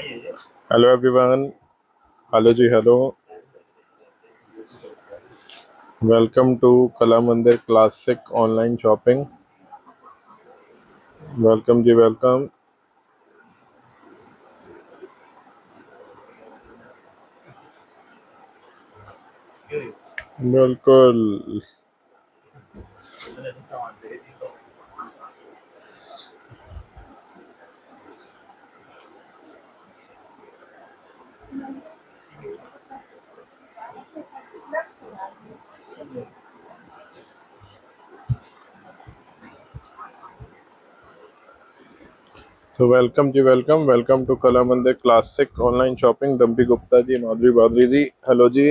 Hello everyone. Hello ji, hello. Welcome to Kala Mandir Classic Online Shopping. Welcome ji, welcome. बिल्कुल. तो welcome ji, welcome to Kala Mandir classic online shopping. Dampi Gupta ji, Madhuri Badri ji, hello ji.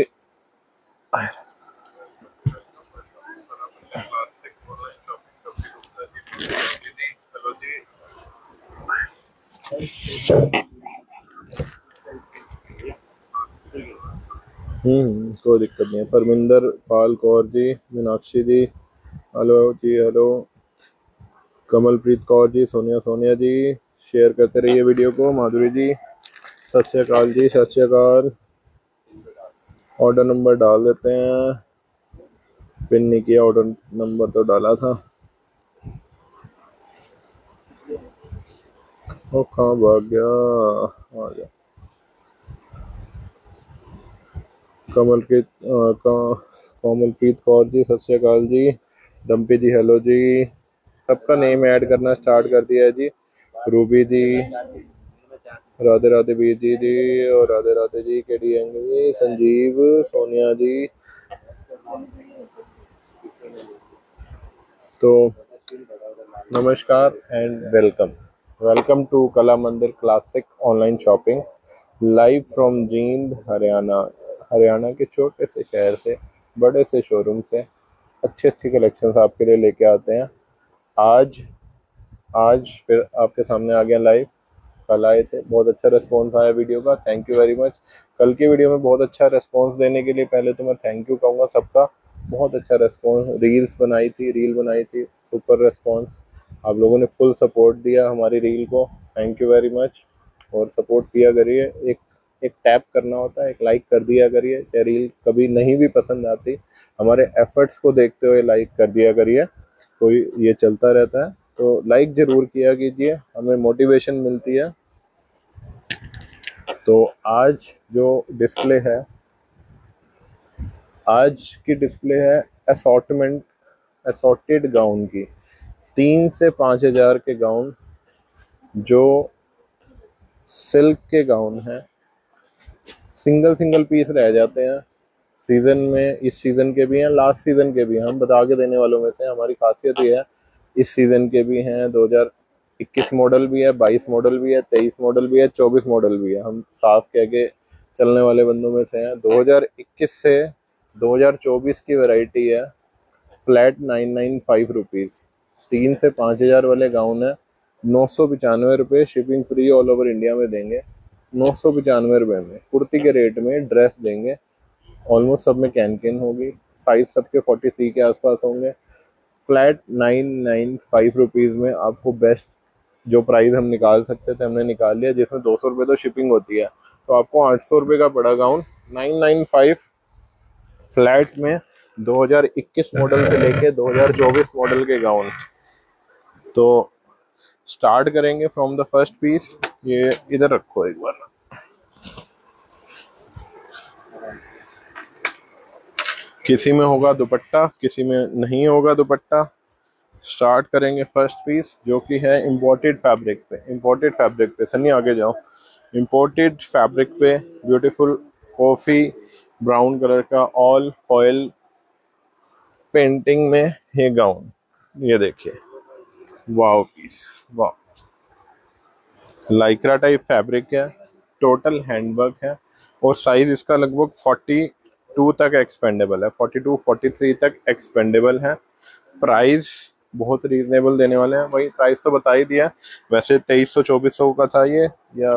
कोई दिक्कत नहीं है. Parminder Pal Kaur ji, Meenakshi ji, hello ji, hello. Kamalpreet Kaur ji, Sonia ji, share करते रहिए video को. माधुरी जी, सत श्री अकाल जी, सत श्री अकाल. ऑर्डर नंबर डाल देते हैं. पिन नहीं किया, ऑर्डर नंबर तो डाला था. वो कहाँ भाग गया? आ गया. कमलप्रीत कौर जी, सत श्री अकाल जी. डम्पी जी, हेलो जी. सबका नेम ऐड करना स्टार्ट कर दिया है जी. रूबी जी, राधे राधे वीर जी और राधे राधे जी. केडी जी, संजीव, सोनिया जी. तो नमस्कार and welcome to Kala Mandir classic online shopping live from Jind, Haryana के छोटे से शहर से, बड़े से शोरूम से अच्छी कलेक्शंस आपके लिए लेके आते हैं. आज आज फिर आपके सामने आ गया लाइव. कल आए थे, बहुत अच्छा रिस्पॉन्स आया वीडियो का. Thank you very much. कल की वीडियो में बहुत अच्छा रिस्पॉन्स देने के लिए पहले तो मैं थैंक यू कहूँगा सबका. बहुत अच्छा रिस्पॉन्स. रील बनाई थी, सुपर रिस्पॉन्स. आप लोगों ने फुल सपोर्ट दिया हमारी रील को. Thank you very much. और सपोर्ट किया करिए. एक एक टैप करना होता है, एक लाइक कर दिया करिए. चाहे रील कभी नहीं भी पसंद आती, हमारे एफर्ट्स को देखते हुए लाइक कर दिया करिए. कोई ये चलता रहता है, तो लाइक जरूर किया कीजिए, हमें मोटिवेशन मिलती है. तो आज जो डिस्प्ले है, आज की डिस्प्ले है असॉर्टेड गाउन की. 3 से 5 हजार के गाउन, जो सिल्क के गाउन है. सिंगल पीस रह जाते हैं सीजन में. इस सीजन के भी हैं, लास्ट सीजन के भी हैं. हम बता के देने वालों में से, हमारी खासियत ये है. इस सीजन के भी हैं, 2021 मॉडल भी है, 22 मॉडल भी है, 23 मॉडल भी है, 24 मॉडल भी है. हम साफ कह के चलने वाले बंदों में से हैं. 2021 से 2024 की वैरायटी है. Flat 995 rupees. 3 से 5 हजार वाले गाउन है. 995 रुपये shipping free all over India में देंगे. 995 रुपये में कुर्ती के रेट में ड्रेस देंगे. ऑलमोस्ट सब में कैन होगी. साइज सबके 43 के आसपास होंगे. फ्लैट 995 रुपीज़ में आपको बेस्ट जो प्राइस हम निकाल सकते थे हमने निकाल लिया, जिसमें 200 रुपये तो शिपिंग होती है. तो आपको 800 रुपये का पड़ा गाउन. 995 फ्लैट में 2021 मॉडल से लेके 2024 मॉडल के गाउन. तो स्टार्ट करेंगे फ्रॉम द फर्स्ट पीस. ये इधर रखो एक बार. किसी में होगा दुपट्टा, किसी में नहीं होगा दुपट्टा. स्टार्ट करेंगे फर्स्ट पीस, जो कि है इम्पोर्टेड फैब्रिक पे. सनी आगे जाओ. इम्पोर्टेड फैब्रिक पे ब्यूटीफुल कॉफी ब्राउन कलर का ऑल फॉयल पेंटिंग में ये गाउन. ये देखिए, wow piece, wow. Lycra type fabric है, टोटल हैंडवर्क है. और साइज इसका लगभग 42 तक एक्सपेंडेबल है, 42-43 तक एक्सपेंडेबल है. प्राइस बहुत रीजनेबल देने वाले हैं. वही प्राइस तो बता ही दिया. वैसे 2300-2400 का था ये, या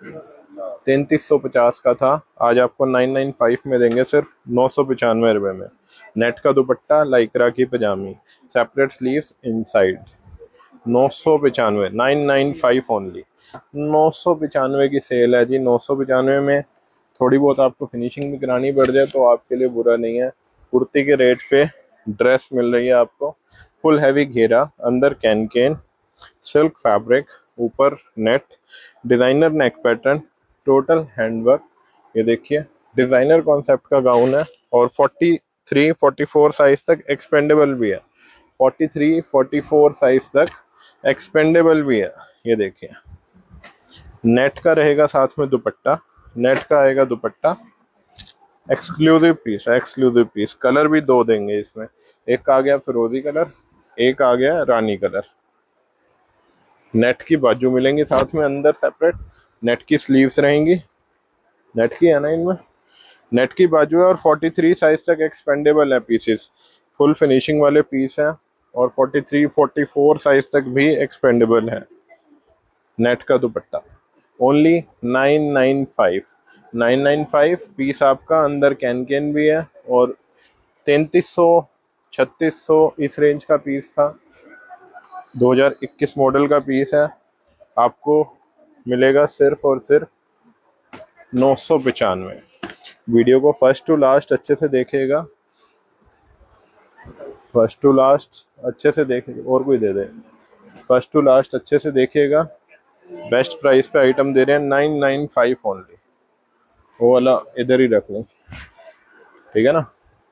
3350 का था. आज आपको 995 में देंगे, सिर्फ 995 रुपये में. नेट का दुपट्टा, लाइक्रा की पजामी, सेपरेट स्लीव्स इनसाइड. 995, 995 ओनली. 995 की सेल है जी। 995 में थोड़ी बहुत आपको फिनिशिंग भी करानी पड़ जाए तो आपके लिए बुरा नहीं है। कुर्ती के रेट पे ड्रेस मिल रही है आपको। फुल हैवी घेरा, अंदर कैन सिल्क फैब्रिक, ऊपर net, designer neck pattern, total handwork. ये देखिए डिजाइनर कॉन्सेप्ट का गाउन है और 43 44 साइज तक एक्सपेंडेबल भी है। 43 44 साइज तक एक्सपेंडेबल भी है। ये देखिए नेट का रहेगा, साथ में दुपट्टा, नेट का आएगा दुपट्टा। एक्सक्लूसिव पीस है, एक्सक्लूसिव पीस। कलर भी दो देंगे इसमें, एक आ गया फिरोजी कलर, एक आ गया रानी कलर। नेट की बाजू मिलेंगी साथ में अंदर सेपरेट, नेट की स्लीव्स रहेंगी, नेट की है ना इनमें, नेट की बाजू है और 43 साइज तक एक्सपेंडेबल है पीसेस। फुल फिनिशिंग वाले पीस हैं और 43 44 साइज तक भी एक्सपेंडेबल है। नेट का दुपट्टा ओनली 995। 995 पीस आपका। अंदर कैन भी है और 3300 3600 इस रेंज का पीस था। 2021 मॉडल का पीस है, आपको मिलेगा सिर्फ और सिर्फ 995। वीडियो को फर्स्ट टू लास्ट अच्छे से देखिएगा, फर्स्ट टू लास्ट अच्छे से देखिएगा। और कोई दे दे, फर्स्ट टू लास्ट अच्छे से देखिएगा। बेस्ट प्राइस पे आइटम दे रहे हैं 995 ओनली। वो वाला इधर ही रख लें, ठीक है ना।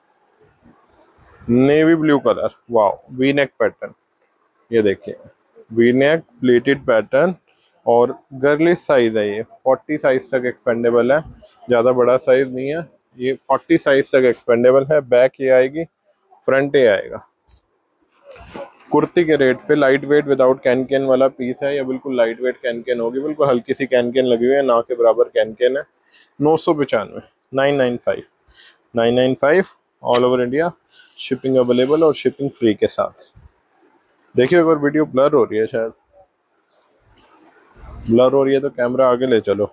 नेवी ब्लू कलर, वाह, वी नेक पैटर्न। ये देखिए वी नेक प्लेटेड पैटर्न और गर्लिश साइज है। ये 40 साइज तक एक्सपेंडेबल है, ज्यादा बड़ा साइज नहीं है ये। 40 साइज तक एक्सपेंडेबल है। बैक ये आएगी, फ्रंट ये आएगा। कुर्ती के रेट पे लाइट वेट विदाउट कैन वाला पीस है। ये बिल्कुल लाइट वेट कैन होगी, बिल्कुल हल्की सी कैन लगी हुई है, ना के बराबर कैन है। 995, 995, 995 all over India. Shipping available और शिपिंग फ्री के साथ। देखिए एक बार वीडियो ब्लर हो रही है, शायद ब्लर हो रही है तो कैमरा आगे ले चलो।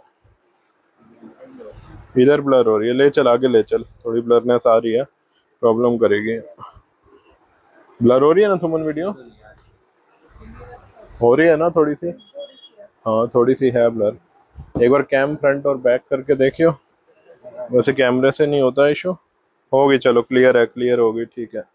इधर ब्लर हो रही है, ले चल आगे ले चल। थोड़ी ब्लरनेस आ रही है, प्रॉब्लम करेगी। ब्लर हो रही है ना तुमन, वीडियो हो रही है ना थोड़ी सी? हाँ थोड़ी सी है ब्लर। एक बार कैम फ्रंट और बैक करके देखियो। वैसे कैमरे से नहीं होता इशू। होगी, चलो क्लियर है, क्लियर होगी, ठीक है।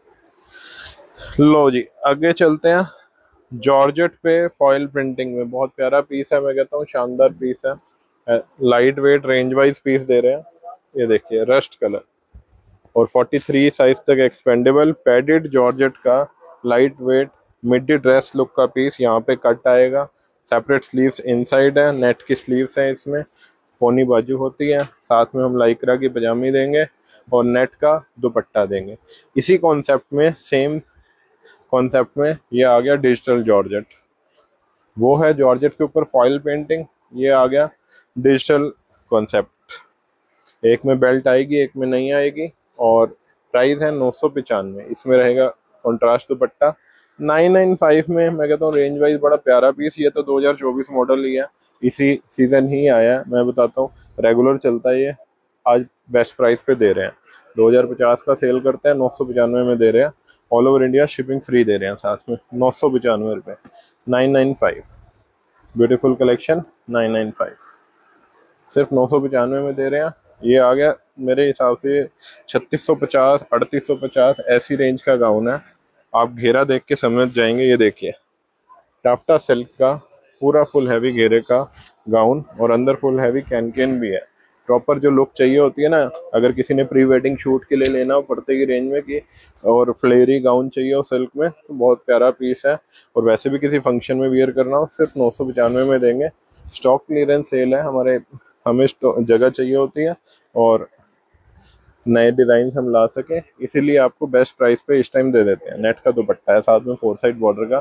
लो जी आगे चलते हैं। जॉर्जेट पे फॉइल प्रिंटिंग में बहुत प्यारा पीस है, मैं कहता हूँ शानदार पीस है। Light weight range wise piece दे रहे हैं। ये देखिए रस्ट कलर और 43 साइज तक एक्सपेंडेबल पैडेड जॉर्जेट का light weight midi dress look का पीस। यहाँ पे कट आएगा, सेपरेट स्लीव्स इनसाइड है, नेट की स्लीव्स हैं इसमें, पोनी बाजू होती है, साथ में हम लाइक्रा की पजामी देंगे और नेट का दुपट्टा देंगे। इसी कॉन्सेप्ट में, सेम कॉन्सेप्ट में ये आ गया डिजिटल जॉर्जेट। वो है जॉर्जेट के ऊपर फॉइल पेंटिंग, ये आ गया डिजिटल कॉन्सेप्ट। एक में बेल्ट आएगी, एक में नहीं आएगी और प्राइस है 995। इसमें रहेगा कॉन्ट्रास्ट दुपट्टा। 995 में मैं कहता हूँ रेंज वाइज बड़ा प्यारा पीस। ये तो 2024 मॉडल ही है, इसी सीजन ही आया है। मैं बताता हूँ रेगुलर चलता है ये, आज बेस्ट प्राइस पे दे रहे हैं। 2050 का सेल करते हैं, 995 में दे रहे हैं। All over India shipping free दे रहे हैं साथ में। 995 रुपये, 995। ब्यूटीफुल कलेक्शन 995 सिर्फ 995 में दे रहे हैं। ये आ गया मेरे हिसाब से 3650 3850 ऐसी रेंज का गाउन है। आप घेरा देख के समझ जाएंगे। ये देखिए टाफ्टा सिल्क का पूरा फुल हैवी घेरे का गाउन और अंदर फुल हैवी कैन भी है। प्रॉपर जो लुक चाहिए होती है ना, अगर किसी ने प्री वेडिंग शूट के लिए लेना हो पर्दे की रेंज में की और फ्लेयरी गाउन चाहिए हो सिल्क में, तो बहुत प्यारा पीस है। और वैसे भी किसी फंक्शन में वियर करना हो सिर्फ 995 में देंगे। स्टॉक क्लियरेंस सेल है हमारे, हमें जगह चाहिए होती है और नए डिजाइन हम ला सके, इसीलिए आपको बेस्ट प्राइस पे इस टाइम दे देते हैं। नेट का दुपट्टा है साथ में 4 साइड बॉर्डर का।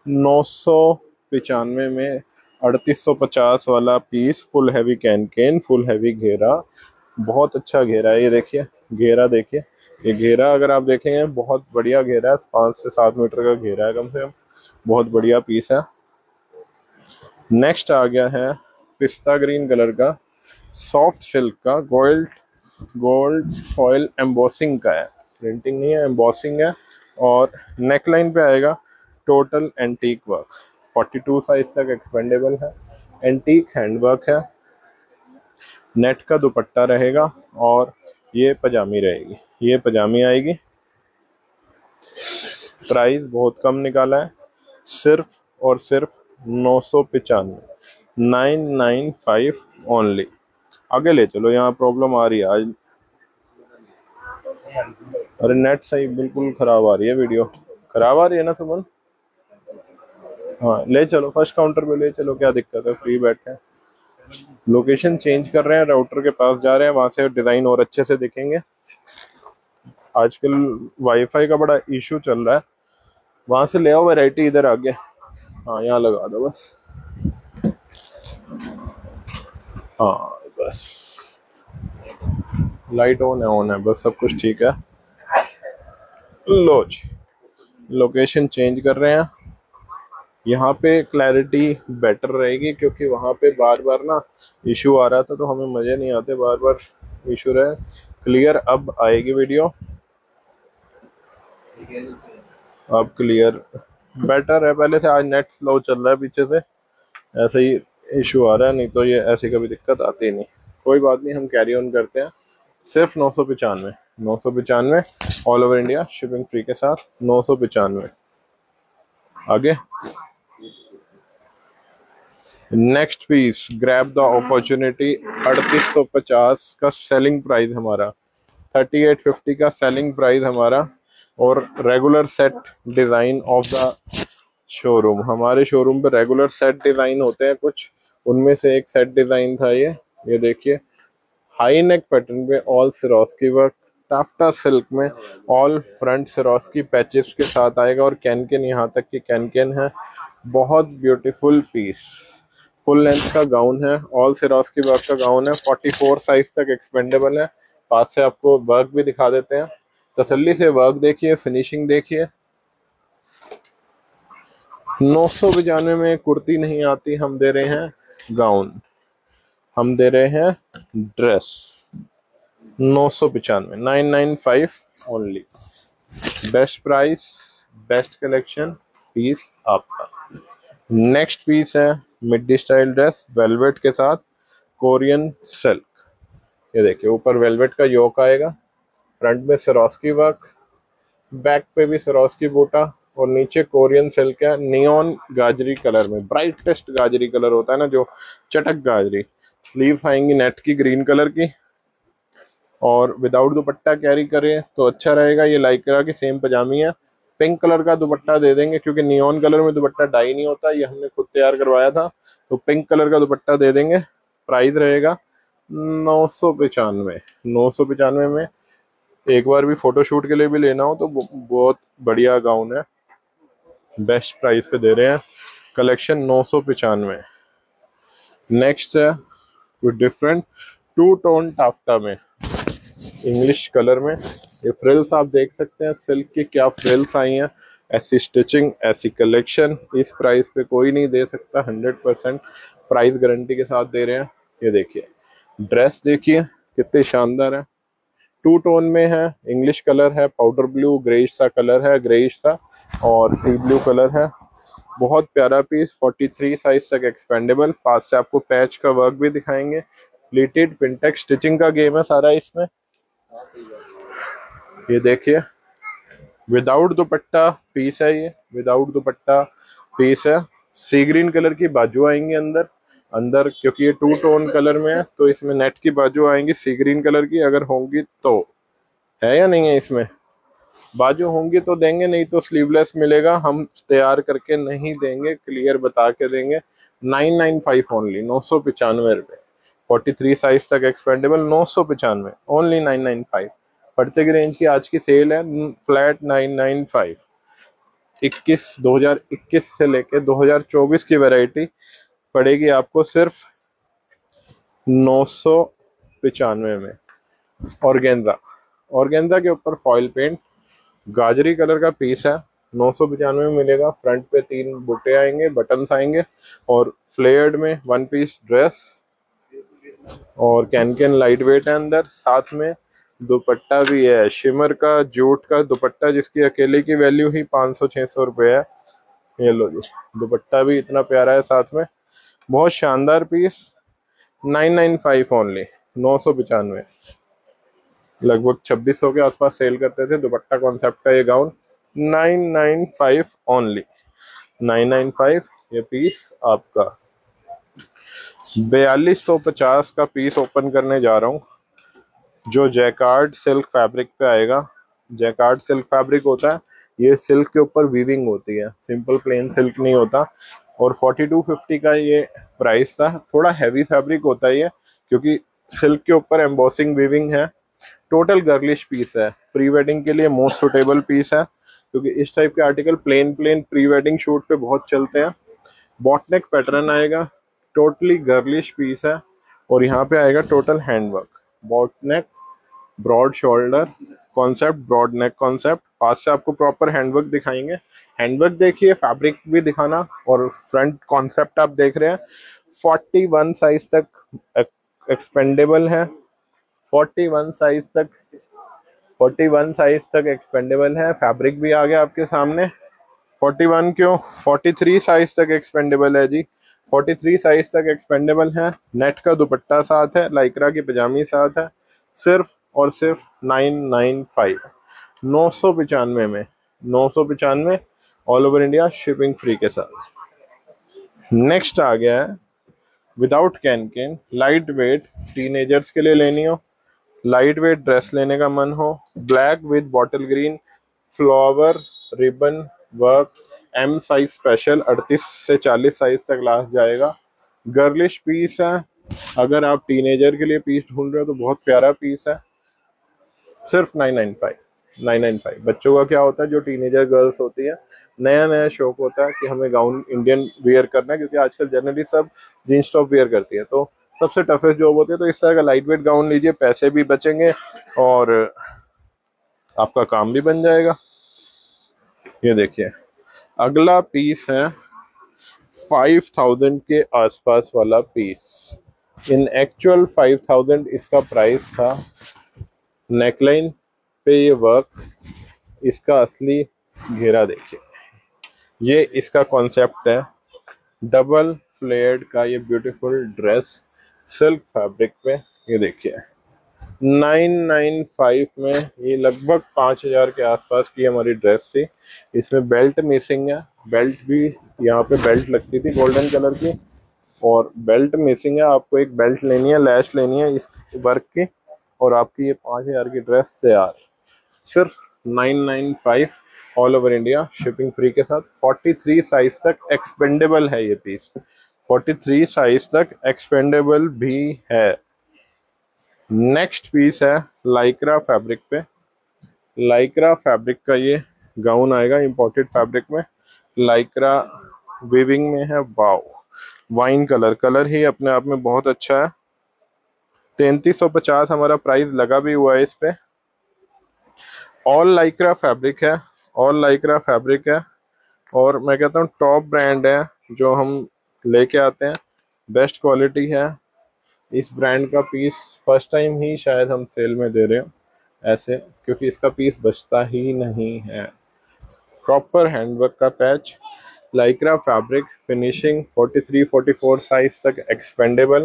995 में 3850 वाला piece, full heavy can full heavy घेरा, बहुत अच्छा घेरा है। ये देखिए घेरा देखिए, ये घेरा अगर आप देखेंगे बहुत बढ़िया घेरा है, 5 से 7 मीटर का घेरा है कम से कम, बहुत बढ़िया पीस है। नेक्स्ट आ गया है पिस्ता ग्रीन कलर का सॉफ्ट सिल्क का गोल्ड फॉइल एम्बोसिंग का है, प्रिंटिंग नहीं है एम्बोसिंग है। और नेकलाइन पे आएगा टोटल एंटीक वर्क। 42 साइज तक एक्सपेंडेबल है। एंटीक हैंडवर्क है, नेट का दुपट्टा रहेगा और ये पजामी रहेगी, ये पजामी आएगी। प्राइस बहुत कम निकाला है, सिर्फ और सिर्फ 995, 995 ओनली। आगे ले चलो, यहाँ प्रॉब्लम आ रही है आज। अरे नेट सही बिल्कुल खराब आ रही है, वीडियो खराब आ रही है ना सुमन? हाँ ले चलो, फर्स्ट काउंटर पे ले चलो, क्या दिक्कत है, फ्री बैठे हैं। लोकेशन चेंज कर रहे हैं, राउटर के पास जा रहे हैं, वहां से डिजाइन और अच्छे से दिखेंगे। आजकल वाईफाई का बड़ा इशू चल रहा है, वहां से ले आओ वैरायटी इधर आगे। हाँ यहाँ लगा दो बस, हाँ बस लाइट ऑन है बस, सब कुछ ठीक है। लो जी, लोकेशन चेंज कर रहे हैं, यहाँ पे क्लैरिटी बेटर रहेगी क्योंकि वहां पे बार बार ना इशू आ रहा था, तो हमें मजे नहीं आते बार बार इशू रहे। क्लियर अब आएगी वीडियो, अब क्लियर बेटर है पहले से। आज नेट स्लो चल रहा है पीछे से, ऐसे ही इशू आ रहा है, नहीं तो ये ऐसी कभी दिक्कत आती नहीं। कोई बात नहीं, हम कैरी ऑन करते हैं। सिर्फ 995, 995 all over India, shipping free के साथ 995। आगे next piece, grab the opportunity. 3850 का सेलिंग प्राइस हमारा, 3850 का सेलिंग प्राइस हमारा, और regular set design of the showroom. हमारे शोरूम पे रेगुलर सेट डिजाइन होते हैं कुछ, उनमें से एक सेट डिजाइन था ये देखिए, हाई नेक पैटर्न पे all Swarovski work, taffeta silk में ऑल फ्रंट सिरोस्की पैचेस के साथ आएगा, और कैनकेन यहाँ तक की कैनकेन है। बहुत ब्यूटीफुल पीस, फुल लेंथ का गाउन है, ऑल सिरोस्की वर्क का गाउन है, 44 साइज तक एक्सपेंडेबल है। पास से आपको वर्क भी दिखा देते हैं, तसल्ली से वर्क देखिए, फिनिशिंग देखिए। 995 में कुर्ती नहीं आती, हम दे रहे हैं गाउन, हम दे रहे हैं dress. 995, 995 only. Best price, best collection, piece आपका। नेक्स्ट पीस है मिडी स्टाइल ड्रेस, वेलवेट के साथ कोरियन सिल्क। ये देखिए, ऊपर वेलवेट का योक आएगा, फ्रंट में सिरोस्की वर्क, बैक पे भी सिरोस्की बूटा, और नीचे कोरियन सिल्क है नियॉन गाजरी कलर में। ब्राइटेस्ट गाजरी कलर होता है ना, जो चटक गाजरी। स्लीव्स आएंगी नेट की ग्रीन कलर की, और विदाउट दुपट्टा कैरी करें तो अच्छा रहेगा। ये लाइक्रा की सेम पजामी है, पिंक कलर का दुपट्टा दे देंगे क्योंकि नियॉन कलर में दुपट्टा डाई नहीं होता, ये हमने खुद तैयार करवाया था, तो पिंक कलर का दुपट्टा दे देंगे। प्राइस रहेगा 995। 995 में एक बार भी फोटोशूट के लिए भी लेना हो तो बहुत बढ़िया गाउन है, बेस्ट प्राइस पे दे रहे हैं। कलेक्शन 995। नेक्स्ट है कुछ डिफरेंट, टू टोन टाफ्टा में, इंग्लिश कलर में। ये फ्रिल्स आप देख सकते हैं, सिल्क की क्या फ्रिल्स आई हैं, ऐसी स्टिचिंग, ऐसी कलेक्शन इस प्राइस पे कोई नहीं दे सकता। 100% प्राइस गारंटी के साथ दे रहे हैं। ये देखिए, ड्रेस देखिए कितने शानदार है, टू टोन में है, इंग्लिश कलर है, पाउडर ब्लू ग्रेइश सा कलर है, ग्रेइश सा, और सी ब्लू कलर है। बहुत प्यारा पीस, 43 साइज तक एक्सपेंडेबल। पास से आपको पैच का वर्क भी दिखाएंगे, प्लीटेड पिंटेक्स स्टिचिंग का गेम है सारा इसमें। ये देखिए, विदाउट दुपट्टा पीस है, ये विदाउट दुपट्टा पीस है। सी ग्रीन कलर की बाजू आएंगी अंदर, अंदर क्योंकि ये टू टोन कलर में है तो इसमें नेट की बाजू आएंगी सी ग्रीन कलर की, अगर होंगी तो। है या नहीं है इसमें? बाजू होंगी तो देंगे, नहीं तो स्लीवलेस मिलेगा, हम तैयार करके नहीं देंगे, क्लियर बता के देंगे। 995 ओनली, 995 रुपए, 43 साइज तक एक्सपेंडेबल, 995 ओनली, 995। पड़ते की रेंज की आज की सेल है, फ्लैट 995। 2021 से लेके 2024 की वैरायटी पड़ेगी आपको सिर्फ 995 में। ऑर्गेन्जा, ऑर्गेन्जा के ऊपर फॉइल पेंट, गाजरी कलर का पीस है, 995 में मिलेगा। फ्रंट पे 3 बुट्टे आएंगे, बटन्स आएंगे, और फ्लेयर्ड में वन पीस ड्रेस, और कैन लाइट वेट है अंदर, साथ में दुपट्टा भी है शिमर का, जूट का दुपट्टा, जिसकी अकेले की वैल्यू ही 500-600 रुपए है। ये लो जी, दुपट्टा भी इतना प्यारा है साथ में, बहुत शानदार पीस, 995 ओनली, 995। लगभग 2600 के आसपास सेल करते थे दुपट्टा कॉन्सेप्ट का ये गाउन, 995 ओनली, 995 ये पीस आपका। 4250 का पीस ओपन करने जा रहा हूँ, जो जैकार्ड सिल्क फैब्रिक पे आएगा। जैकार्ड सिल्क फैब्रिक होता है, ये सिल्क के ऊपर वीविंग होती है, सिंपल प्लेन सिल्क नहीं होता। और 4250 का ये प्राइस था। थोड़ा हैवी फैब्रिक होता है ये, क्योंकि सिल्क के ऊपर एम्बोसिंग वीविंग है। टोटल गर्लिश पीस है, प्री वेडिंग के लिए मोस्ट सुटेबल पीस है, क्योंकि इस टाइप के article plain pre wedding shoot पे बहुत चलते हैं। बॉटनेक पैटर्न आएगा, टोटली गर्लिश पीस है। और यहाँ पे आएगा total handwork, boat neck, broad shoulder concept, broad neck concept. पास से आपको प्रॉपर हैंडवर्क दिखाएंगे, हैंडवर्क देखिए, फैब्रिक भी दिखाना। और फ्रंट कॉन्सेप्ट आप देख रहे हैं, 41 साइज तक एक्सपेंडेबल है, 41 साइज तक, 41 साइज तक एक्सपेंडेबल है। फैब्रिक भी आ गया आपके सामने, 41 क्यों, 43 साइज तक एक्सपेंडेबल है जी, 43 साइज तक एक्सपेंडेबल है। नेट का दुपट्टा साथ है, लाइक्रा की पजामी साथ है, सिर्फ और सिर्फ 995, 995 में, 995 all over India shipping free के साथ। नेक्स्ट आ गया है without can, light weight, teenagers के लिए लेनी हो, लाइट वेट ड्रेस लेने का मन हो, black with bottle green flower ribbon work, M size special, 38 से 40 साइज तक लास्ट जाएगा। गर्लिश पीस है, अगर आप टीनेजर के लिए पीस ढूंढ रहे हो तो बहुत प्यारा पीस है, सिर्फ 995, 995। बच्चों का क्या होता है, जो टीनेजर गर्ल्स होती है, नया नया शौक होता है कि हमें गाउन इंडियन वियर करना है, क्योंकि आजकल जनरली सब जींस टॉप वियर करती है, तो सबसे टफेस्ट जॉब होती है। तो इस तरह का लाइट वेट गाउन लीजिए, पैसे भी बचेंगे और आपका काम भी बन जाएगा। ये देखिए अगला पीस है 5000 के आसपास वाला पीस, इन एक्चुअल 5000 इसका प्राइस था। नेकलाइन पे ये वर्क, इसका असली घेरा देखिए, ये इसका कॉन्सेप्ट है। डबल फ्लेयर्ड का ये ब्यूटीफुल ड्रेस सिल्क फैब्रिक पे, ये देखिए 995 में, ये लगभग 5000 के आसपास की हमारी ड्रेस थी। इसमें बेल्ट मिसिंग है, बेल्ट भी यहाँ पे बेल्ट लगती थी गोल्डन कलर की, और बेल्ट मिसिंग है। आपको एक बेल्ट लेनी है, लैश लेनी है इस वर्क की, और आपकी ये 5000 की ड्रेस तैयार, सिर्फ 995 all over India shipping free के साथ। 43 साइज तक एक्सपेंडेबल है ये पीस, 43 साइज तक एक्सपेंडेबल भी है। नेक्स्ट पीस है लाइक्रा फैब्रिक पे, लाइक्रा फैब्रिक का ये गाउन आएगा, इंपोर्टेड फैब्रिक में, लाइक्रा वीविंग में है। वाओ, वाइन कलर, कलर ही अपने आप में बहुत अच्छा है। 3350 हमारा प्राइस लगा भी हुआ है इस पे। ऑल लाइक्रा फैब्रिक है, ऑल लाइक्रा फैब्रिक है, और मैं कहता हूँ टॉप ब्रांड है जो हम लेके आते हैं, बेस्ट क्वालिटी है। इस ब्रांड का पीस फर्स्ट टाइम ही शायद हम सेल में दे रहे हो ऐसे, क्योंकि इसका पीस बचता ही नहीं है। प्रॉपर हैंडवर्क का patch, lycra fabric, finishing, 43-44 size तक एक्सपेंडेबल।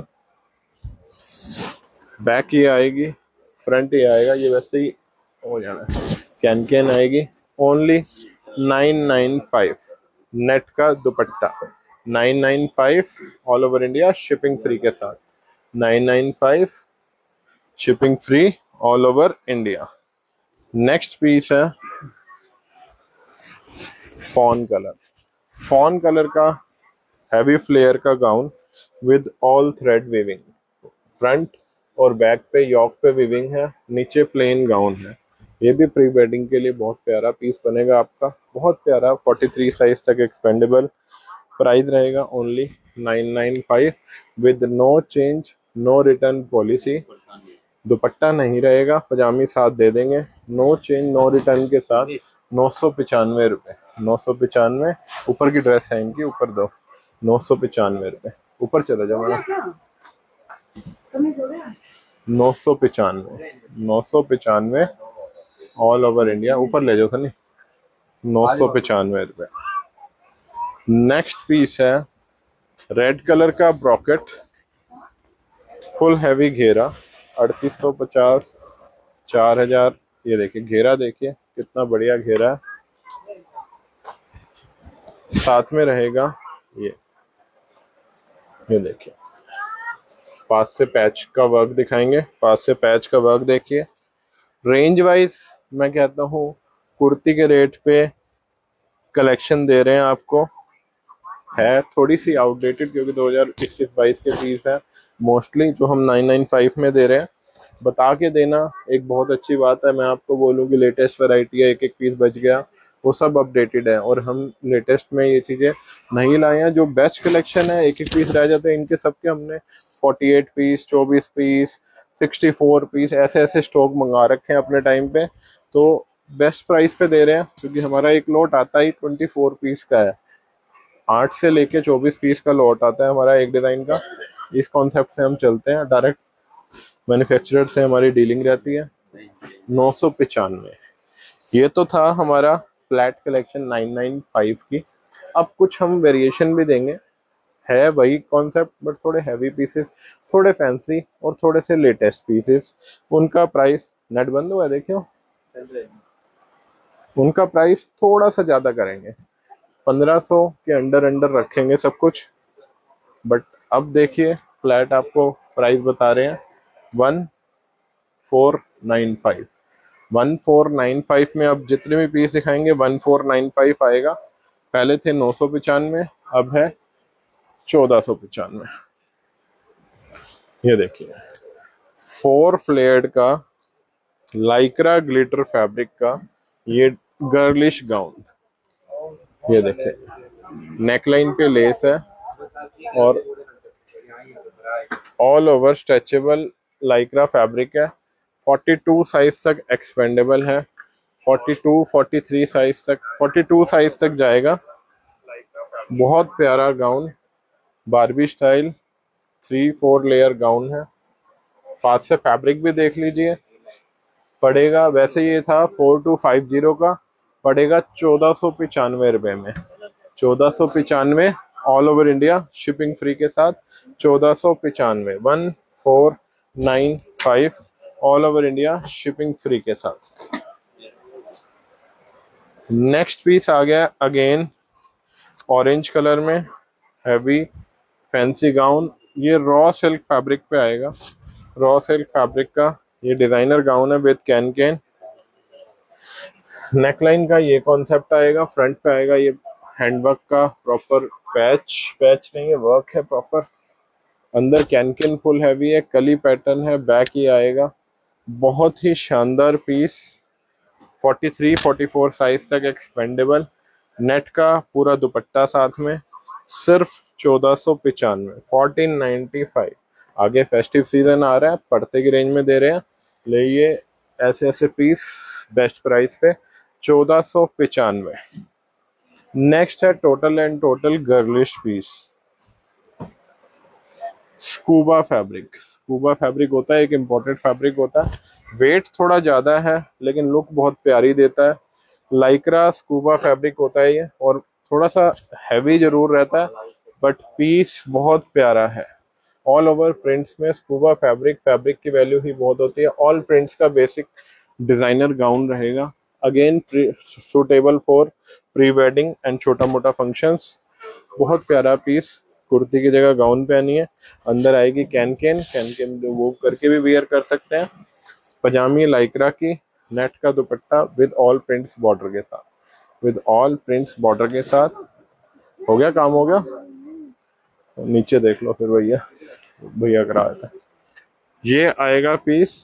बैक ये आएगी, फ्रंट ये आएगा, ये वैसे ही हो जाना है। कैन आएगी, ओनली 995, नेट का dupatta 995 all over India shipping free के साथ, 995 shipping free all over India. Next piece है फॉन कलर, फॉन कलर का हैवी फ्लेयर का gown with all thread weaving, front और बैक पे यॉक पे वीविंग है, नीचे प्लेन गाउन है। ये भी प्री वेडिंग के लिए बहुत प्यारा पीस बनेगा आपका, बहुत प्यारा। 43 साइज तक एक्सपेंडेबल, प्राइस रहेगा only 995 with no change no return policy. Dupatta नहीं रहेगा, पजामी साथ दे देंगे, नो चेंज नो रिटर्न के साथ 995 रुपये, 995। ऊपर की ड्रेस है इनकी, ऊपर दो, 995 रुपये। ऊपर चला जाओ मैडम, 995, 995 ऑल ओवर इंडिया, ऊपर ले जाओ सनी, 995 रुपये। नेक्स्ट पीस है रेड कलर का ब्रॉकेट, फुल हैवी घेरा, 3850, 4000। ये देखिए घेरा, देखिए कितना बढ़िया घेरा है। साथ में रहेगा ये देखिए, पास से पैच का वर्क दिखाएंगे, पास से पैच का वर्क देखिए। रेंज वाइज मैं कहता हूँ कुर्ती के रेट पे कलेक्शन दे रहे हैं आपको, है थोड़ी सी आउटडेटेड क्योंकि 2021-22 के पीस है मोस्टली, जो हम 995 में दे रहे हैं। बता के देना एक बहुत अच्छी बात है। मैं आपको बोलूँ कि लेटेस्ट वैरायटी है, एक एक पीस बच गया, वो सब अपडेटेड है और हम लेटेस्ट में ये चीजें नहीं लाए हैं। जो बेस्ट कलेक्शन है, एक एक पीस रह जाते हैं इनके सबके, हमने 48 पीस, 24 पीस, 64 पीस ऐसे ऐसे स्टॉक मंगा रखे हैं अपने टाइम पे। तो बेस्ट प्राइस पे दे रहे हैं क्योंकि हमारा एक लॉट आता ही 24 पीस का है, 8 से लेके 24 पीस का लॉट आता है हमारा एक डिजाइन का। इस कॉन्सेप्ट से हम चलते हैं, डायरेक्ट मैन्युफैक्चरर से हमारी डीलिंग रहती है। 995, ये तो था हमारा फ्लैट कलेक्शन 995 की। अब कुछ हम वेरिएशन भी देंगे, है वही कॉन्सेप्ट बट थोड़े हैवी पीसेस, थोड़े फैंसी और थोड़े से लेटेस्ट पीसेस। उनका प्राइस, नेट बंद हुआ है देखियो, उनका प्राइस थोड़ा सा ज्यादा करेंगे, 1500 के अंडर अंडर रखेंगे सब कुछ। बट अब देखिए फ्लैट आपको प्राइस बता रहे हैं 1495। 1495 में अब जितने भी पीस दिखाएंगे 1495 आएगा। पहले थे 995, अब है 1495। ये देखिए 4 फ्लेयर्ड का लाइक्रा ग्लिटर फैब्रिक का ये गर्लिश गाउन, ये देखिए नेकलाइन पे लेस है और all over stretchable lycra fabric है। 42 साइज तक एक्सपेंडेबल है, 42, 43 साइज तक, 42 साइज तक जाएगा। बहुत प्यारा gown, Barbie style 3-4 layer gown है। पास से फैब्रिक भी देख लीजिए। पड़ेगा, वैसे ये था 4250 का, पड़ेगा 1495 रुपए में। 1495 all over India, shipping free के साथ 1495, 1495 all over India, shipping free के साथ। नेक्स्ट पीस आ गया अगेन ऑरेंज कलर में, हैवी फैंसी गाउन। ये रॉ सिल्क फैब्रिक पे आएगा, रॉ सिल्क फैब्रिक का ये डिजाइनर गाउन है विद कैन कैन। नेकलाइन का ये कॉन्सेप्ट आएगा, फ्रंट पे आएगा ये हैंडवर्क का प्रॉपर पैच नहीं है, वर्क है प्रॉपर। अंदर कैन कैन फुल हैवी है, कली पैटर्न है, बैक ही आएगा। बहुत ही शानदार पीस, 43-44 साइज तक एक्सपेंडेबल। नेट का पूरा दुपट्टा साथ में, सिर्फ 1495, 1495। आगे फेस्टिव सीजन आ रहा है, पड़ते की रेंज में दे रहे हैं, ले ऐसे ऐसे पीस बेस्ट प्राइस पे 1495। नेक्स्ट है total and total girlish piece, scuba fabric. Scuba fabric होता है एक इम्पोर्टेड फैब्रिक होता है, वेट थोड़ा ज्यादा है लेकिन लुक बहुत प्यारी देता है। लाइक्रा स्कूबा फैब्रिक होता है ये, और थोड़ा सा हैवी जरूर रहता है बट पीस बहुत प्यारा है। ऑल ओवर प्रिंट्स में स्कूबा फैब्रिक की वैल्यू ही बहुत होती है। ऑल प्रिंट्स का बेसिक डिजाइनर गाउन रहेगा, again suitable for pre wedding and छोटा मोटा फंक्शंस। बहुत प्यारा पीस, कुर्ती की जगह गाउन पहनी है। अंदर आएगी कैन कैन रिमूव करके भी वेयर कर सकते हैं। पजामी लाइक्रा की, नेट का dupatta with all prints border के साथ, विद ऑल प्रिंट्स बॉर्डर के साथ। हो गया काम, हो गया। नीचे देख लो फिर भैया करा देता है। ये आएगा piece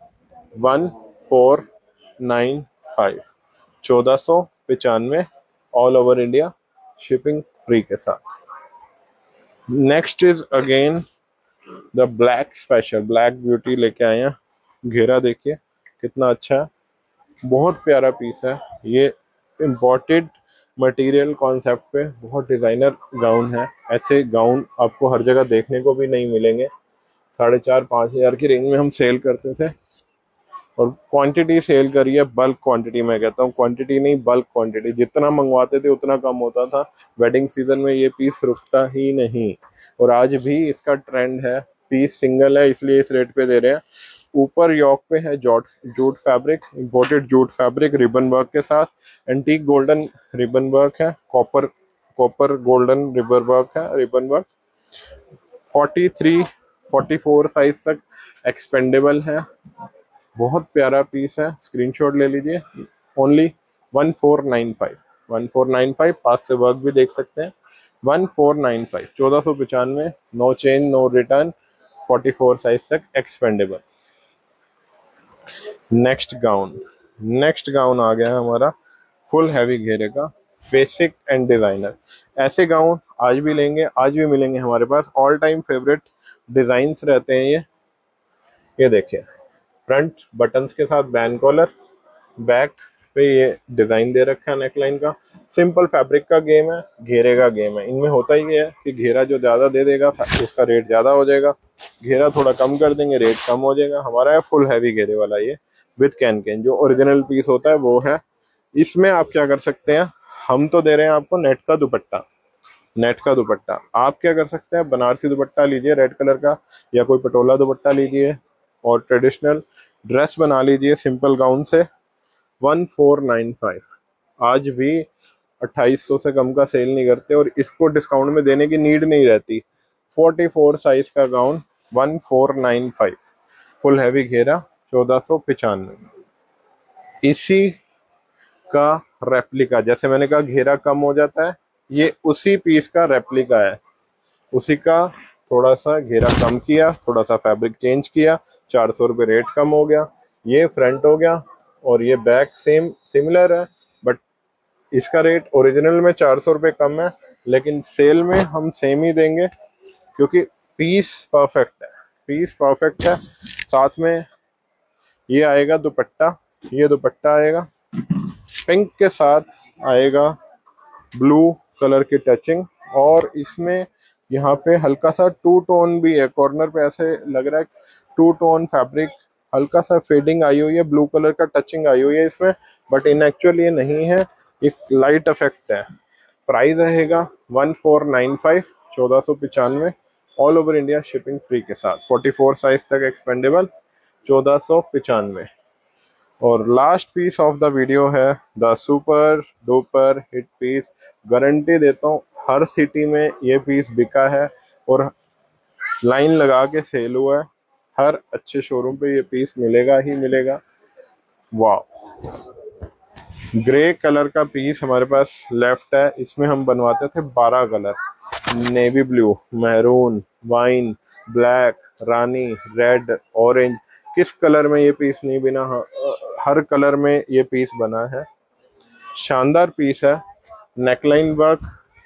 1495, 1495 all over India, shipping free के साथ। Next is again the black special, black beauty लेके आए हैं। घेरा देखिए कितना अच्छा है, बहुत प्यारा पीस है। ये इम्पोर्टेड मटेरियल कॉन्सेप्ट पे बहुत डिजाइनर गाउन है। ऐसे गाउन आपको हर जगह देखने को भी नहीं मिलेंगे। 4500-5000 की रेंज में हम सेल करते थे, और क्वांटिटी सेल करी है, बल्क क्वांटिटी। मैं कहता हूँ क्वांटिटी नहीं, बल्क क्वांटिटी। जितना मंगवाते थे उतना कम होता था। वेडिंग सीजन में ये पीस रुकता ही नहीं, और आज भी इसका ट्रेंड है। पीस सिंगल है इसलिए इस रेट पे दे रहे हैं। ऊपर यॉक पे है jute fabric, imported jute fabric ribbon work के साथ। एंटीक गोल्डन रिबन वर्क है, copper copper golden ribbon work है। रिबन वर्क 43 44 साइज तक एक्सपेंडेबल है। बहुत प्यारा पीस है, स्क्रीनशॉट ले लीजिए। ओनली 1495, 1495। पास से वर्क भी देख सकते हैं। 1495, 1495, no change no return, 44 size तक एक्सपेंडेबल। नेक्स्ट गाउन आ गया है हमारा फुल हैवी घेरे का, बेसिक एंड डिजाइनर। ऐसे गाउन आज भी लेंगे, आज भी मिलेंगे हमारे पास। ऑल टाइम फेवरेट डिजाइन्स रहते हैं ये देखिए, फ्रंट बटन्स के साथ बैन कॉलर, बैक पे ये डिजाइन दे रखा है नेकलाइन का। सिंपल फैब्रिक का गेम है, घेरे का गेम है। इनमें होता ही है कि घेरा जो ज्यादा दे देगा उसका रेट ज्यादा हो जाएगा, घेरा थोड़ा कम कर देंगे रेट कम हो जाएगा। हमारा है फुल हैवी घेरे वाला ये, विथ कैन जो ओरिजिनल पीस होता है वो है। इसमें आप क्या कर सकते हैं, हम तो दे रहे हैं आपको नेट का दुपट्टा। नेट का दुपट्टा आप क्या कर सकते हैं, बनारसी दुपट्टा लीजिए रेड कलर का, या कोई पटोला दुपट्टा लीजिए और ट्रेडिशनल ड्रेस बना लीजिए सिंपल गाउन से। 1495। आज भी 2800 से कम का सेल नहीं करते, और इसको डिस्काउंट में देने की नीड नहीं रहती। 44 साइज का गाउन 1495, फुल हैवी घेरा 1495। इसी का रेप्लिका, जैसे मैंने कहा घेरा कम हो जाता है, ये उसी पीस का रेप्लिका है। उसी का थोड़ा सा घेरा कम किया, थोड़ा सा फैब्रिक चेंज किया, 400 रुपये रेट कम हो गया। ये फ्रंट हो गया, और ये बैक सेम सिमिलर है, बट इसका रेट ओरिजिनल में 400 रुपये कम है, लेकिन सेल में हम सेम ही देंगे क्योंकि पीस परफेक्ट है। पीस परफेक्ट है। साथ में ये आएगा दुपट्टा, ये दुपट्टा आएगा पिंक के साथ, आएगा ब्लू कलर की टचिंग, और इसमें यहाँ पे हल्का सा टू टोन भी है। कॉर्नर पे ऐसे लग रहा है टू टोन फैब्रिक, हल्का सा फेडिंग आई हुई है, ब्लू कलर का टचिंग आई हुई है इसमें, बट इन एक्चुअल ये नहीं है, एक लाइट इफेक्ट है। प्राइस रहेगा 1495, 1495, all over India shipping free के साथ, 44 साइज तक एक्सपेंडेबल, 1495। और last piece of the video है the super duper hit piece. Guarantee देता हूँ हर सिटी में ये पीस बिका है और लाइन लगा के सेल हुआ है। हर अच्छे शोरूम पे ये पीस मिलेगा ही मिलेगा। वाह, ग्रे कलर का पीस हमारे पास लेफ्ट है। इसमें हम बनवाते थे 12 colour, navy blue, maroon, wine, black, रानी, रेड, ऑरेंज। किस कलर में ये पीस नहीं बना, हर कलर में ये पीस बना है। शानदार पीस है। नेकलाइन वर्क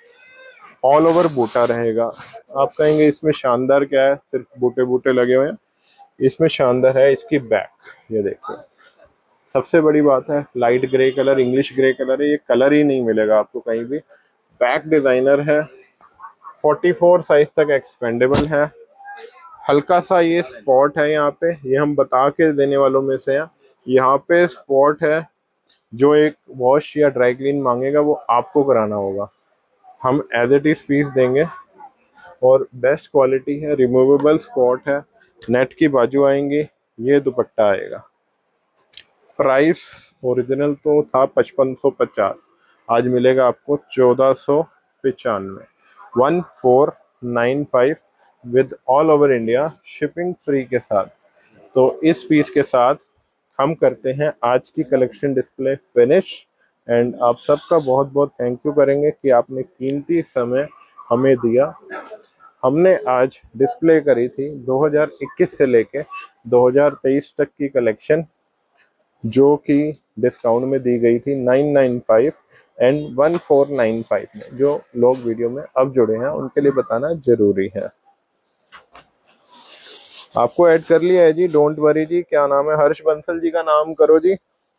ऑल ओवर बूटा रहेगा। आप कहेंगे इसमें शानदार क्या है, सिर्फ बूटे बूटे लगे हुए हैं। इसमें शानदार है इसकी बैक, ये देखिए। सबसे बड़ी बात है light grey colour, English grey colour है, ये कलर ही नहीं मिलेगा आपको कहीं भी। बैक डिजाइनर है, 44 साइज तक एक्सपेंडेबल है। हल्का सा ये स्पॉट है यहाँ पे, ये हम बता के देने वालों में से हैं। यहाँ पे स्पॉट है, जो एक वॉश या ड्राई क्लीन मांगेगा वो आपको कराना होगा। हम एज इट इज पीस देंगे, और बेस्ट क्वालिटी है, रिमूवेबल स्पॉट है, नेट की बाजू आएंगी, ये दुपट्टा आएगा। प्राइस ओरिजिनल तो था 5550, आज मिलेगा आपको 1495, 1495 with all over India shipping free के साथ। तो इस पीस के साथ हम करते हैं आज की कलेक्शन डिस्प्ले फिनिश। एंड आप सबका बहुत बहुत थैंक यू करेंगे कि आपने कीमती समय हमें दिया। हमने आज डिस्प्ले करी थी 2021 से लेके 2023 तक की कलेक्शन, जो कि डिस्काउंट में दी गई थी 995 एंड 1495 में। जो लोग वीडियो में अब जुड़े हैं उनके लिए बताना जरूरी है। आपको ऐड कर लिया है जी, डोंट वरी जी। क्या नाम है, हर्ष बंसल जी का नाम करो जी,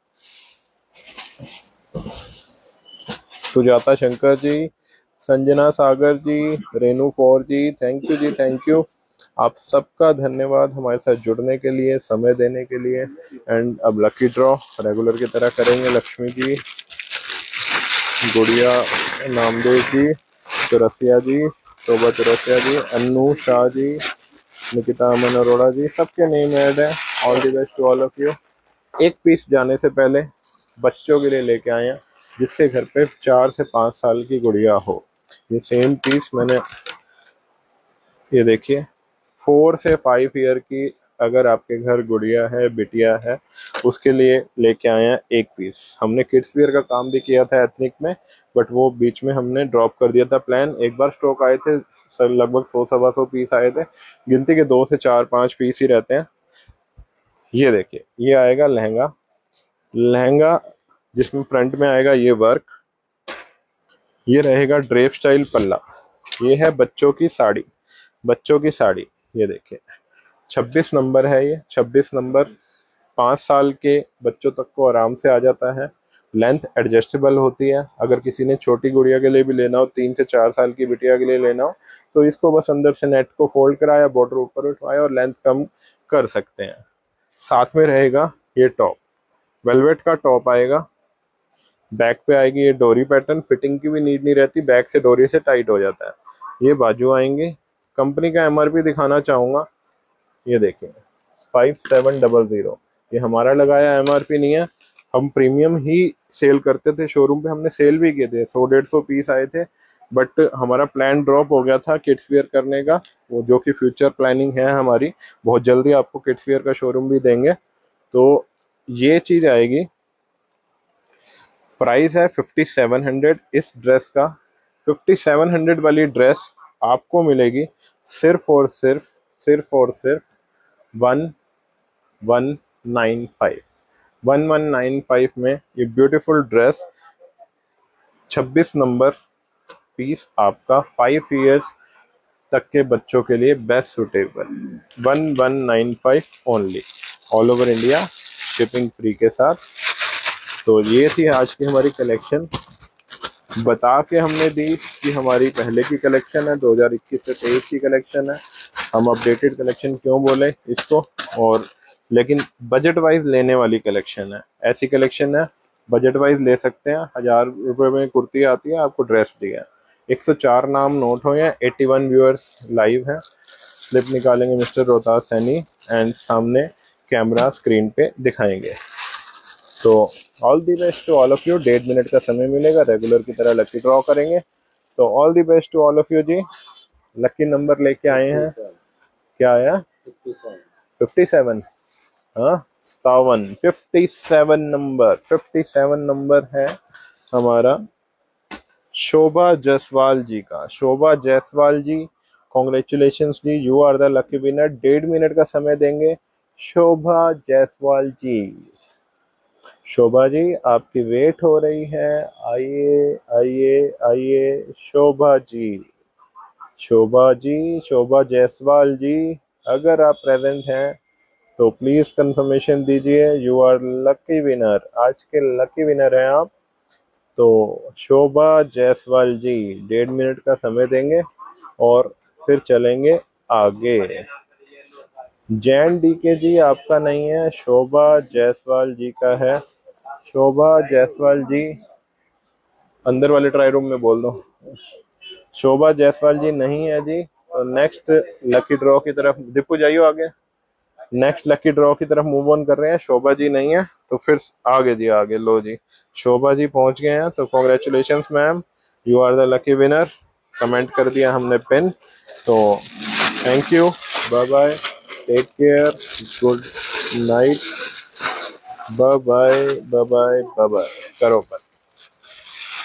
सुजाता शंकर जी, संजना सागर जी, रेनू 4 जी, थैंक यू जी, थैंक यू। आप सबका धन्यवाद हमारे साथ जुड़ने के लिए, समय देने के लिए। एंड अब लकी ड्रॉ रेगुलर की तरह करेंगे। लक्ष्मी जी, गुड़िया नामदेव जी, चौरसिया जी, शोभा चौरसिया जी, अन्नू शाह जी, निकिता अमन अरोड़ा जी, सबके नेम ऐड है। All the best to all of you. एक पीस जाने से पहले बच्चों के लिए लेके आए हैं जिसके घर पे 4 से 5 साल की गुड़िया हो। ये सेम पीस मैंने, ये देखिए, 4 से 5 ईयर की अगर आपके घर गुड़िया है, बिटिया है, उसके लिए लेके आए हैं एक पीस। हमने किड्स वियर का काम भी किया था एथनिक में, बट वो बीच में हमने ड्रॉप कर दिया था प्लान। एक बार स्टॉक आए थे सर, लगभग 100-125 पीस आए थे। गिनती के 2 से 4-5 पीस ही रहते हैं। ये देखिए, ये आएगा लहंगा। लहंगा जिसमें फ्रंट में आएगा ये वर्क, ये रहेगा ड्रेप स्टाइल पल्ला। ये है बच्चों की साड़ी, बच्चों की साड़ी। ये देखिए 26 नंबर है, ये 26 नंबर 5 साल के बच्चों तक को आराम से आ जाता है। लेंथ एडजस्टेबल होती है। अगर किसी ने छोटी गुड़िया के लिए भी लेना हो, 3 से 4 साल की बिटिया के लिए लेना हो, तो इसको बस अंदर से नेट को फोल्ड कराया, बॉर्डर ऊपर उठवाया और लेंथ कम कर सकते हैं। साथ में रहेगा ये टॉप, वेलवेट का टॉप आएगा। बैक पे आएगी ये डोरी पैटर्न, फिटिंग की भी नीड नहीं रहती, बैक से डोरी से टाइट हो जाता है। ये बाजू आएंगे। कंपनी का एमआरपी दिखाना चाहूंगा, ये देखिए 5700। ये हमारा लगाया एमआरपी नहीं है, हम प्रीमियम ही सेल करते थे। शोरूम पे हमने सेल भी किए थे, 100-150 पीस आए थे, बट हमारा प्लान ड्रॉप हो गया था किड्स वियर करने का, वो जो कि फ्यूचर प्लानिंग है हमारी। बहुत जल्दी आपको किड्स वियर का शोरूम भी देंगे। तो ये चीज आएगी। प्राइस है 5700 इस ड्रेस का। 5700 वाली ड्रेस आपको मिलेगी सिर्फ और सिर्फ 1195। 1195 में ये ब्यूटीफुल ड्रेस 26 नंबर पीस आपका 5 इयर्स तक के बच्चों के लिए best suitable. 1195 only, all over India, shipping free के साथ। तो ये थी आज की हमारी कलेक्शन। बता के हमने दी कि हमारी पहले की कलेक्शन है, 2021 से 23 की कलेक्शन है। हम अपडेटेड कलेक्शन क्यों बोले इसको, और लेकिन बजट वाइज लेने वाली कलेक्शन है। ऐसी कलेक्शन है बजट वाइज ले सकते हैं। 1000 रुपये में कुर्ती आती है, आपको ड्रेस दी है। 104 नाम नोट हो हैं, 81 व्यूअर्स लाइव हैं। स्लिप निकालेंगे मिस्टर रोहतास सैनी एंड सामने कैमरा स्क्रीन पे दिखाएंगे। तो all the best to all of you. 1.5 minute का समय मिलेगा, रेगुलर की तरह लकी ड्रॉ करेंगे। तो all the best to all of you जी। लकी नंबर लेके आए हैं, क्या आया? 57। हाँ 57 नंबर, 57 नंबर है हमारा शोभा जायसवाल जी का। शोभा जायसवाल जी, कॉन्ग्रेचुलेशंस जी, you are the lucky winner. 1.5 minute का समय देंगे शोभा जायसवाल जी। शोभा जी आपकी वेट हो रही है, आइए आइए आइए शोभा जी। शोभा जी, शोभा जायसवाल जी, अगर आप प्रेजेंट हैं तो प्लीज कंफर्मेशन दीजिए। यू आर लकी विनर, आज के लकी विनर हैं आप। तो शोभा जायसवाल जी 1.5 मिनट का समय देंगे और फिर चलेंगे आगे। जैन डीके जी आपका नहीं है, शोभा जायसवाल जी का है। शोभा जायसवाल जी अंदर वाले ट्राई रूम में बोल दो। शोभा जायसवाल जी नहीं है जी। तो नेक्स्ट लकी ड्रॉ की तरफ दीपू जाइयो आगे। नेक्स्ट लकी ड्रॉ की तरफ मूव ऑन कर रहे हैं। शोभा जी नहीं है तो फिर आगे जी, आगे लो जी, शोभा जी पहुंच गए हैं। तो congratulations ma'am, you are the lucky winner. Comment कर दिया हमने पिन। तो thank you, bye bye, take care, good night, bye bye bye bye bye bye. करो पर